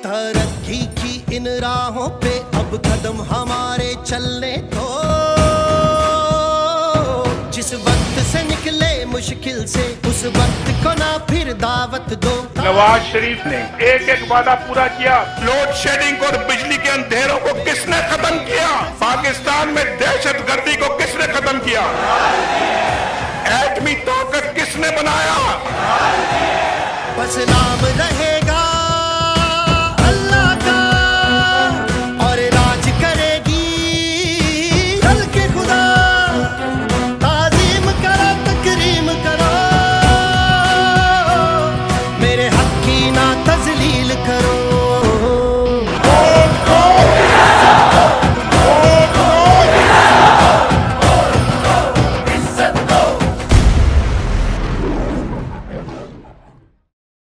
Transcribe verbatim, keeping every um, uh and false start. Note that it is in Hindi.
तरक्की की इन राहों पे अब कदम हमारे चलने दो। जिस वक्त से निकले मुश्किल से उस वक्त को ना फिर दावत दो। नवाज शरीफ ने एक एक वादा पूरा किया। लोड शेडिंग और बिजली के अंधेरों को किसने खत्म किया? पाकिस्तान में दहशतगर्दी को किसने खत्म किया? एटमी ताकत किसने बनाया? बस नाम रहे